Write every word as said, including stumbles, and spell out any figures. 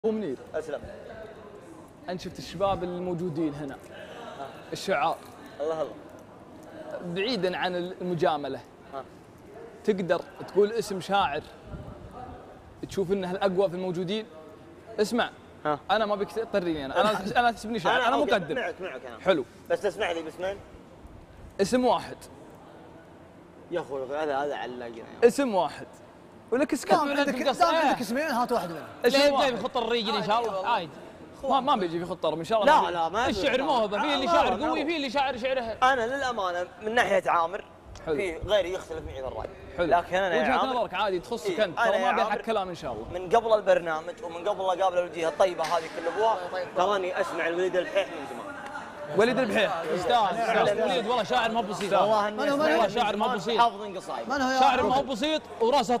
ابو منير اسلم. انت شفت الشباب الموجودين هنا الشعار الله الله بعيدا عن المجامله ها. تقدر تقول اسم شاعر تشوف انه الاقوى في الموجودين؟ اسمع ها. انا ما بك تضطريني انا انا انا تسميني شاعر انا, أنا مقدم معك معك انا حلو بس تسمع لي باسمين اسم واحد يا اخوي هذا هذا علقنا اسم واحد ولك اسكت دام عندك دام عندك اسمين هات واحد منهم. اسم اللي واحد يبدا بخط الرجل ان شاء الله عادي. ما ما بيجي في خط ان شاء الله. لا لا ما الشعر موهبه، في اللي شاعر قوي في اللي شاعر شعره. انا للامانه من ناحيه عامر حلو. في غيري يختلف معي في الراي. حلو. لكن انا يا وجهة عامر نظرك عادي تخصك إيه، انت، أنا ترى يا ما بيحق عامر كلام ان شاء الله. من قبل البرنامج ومن قبل لا اقابل الوجيه الطيبه هذه كل ابوها تراني اسمع الوليد البحيح من زمان. وليد البحيح استاذ استاذ وليد والله شاعر ما بسيط. والله من هو؟ من هو؟ والله شاعر ما بسيط. حافظ قصايد. من هو يا شاعر ما هو بسيط وراسه